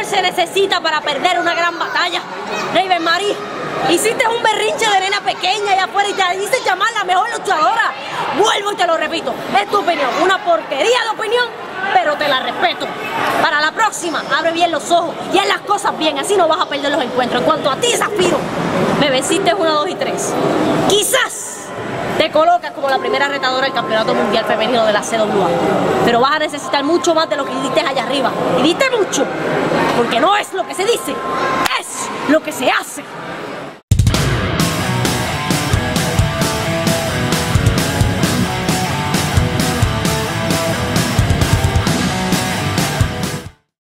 se necesita para perder una gran batalla. Raven Marie, hiciste un berrinche de nena pequeña allá afuera y te dices llamar la mejor luchadora. Vuelvo y te lo repito, es tu opinión, una porquería de opinión, pero te la respeto. Para la próxima, abre bien los ojos y haz las cosas bien, así no vas a perder los encuentros. En cuanto a ti, Zafiro, me venciste 1, 2 y 3. Quizás te colocas como la primera retadora del Campeonato Mundial Femenino de la CWA, pero vas a necesitar mucho más de lo que diste allá arriba. Y diste mucho, porque no es lo que se dice, es lo que se hace.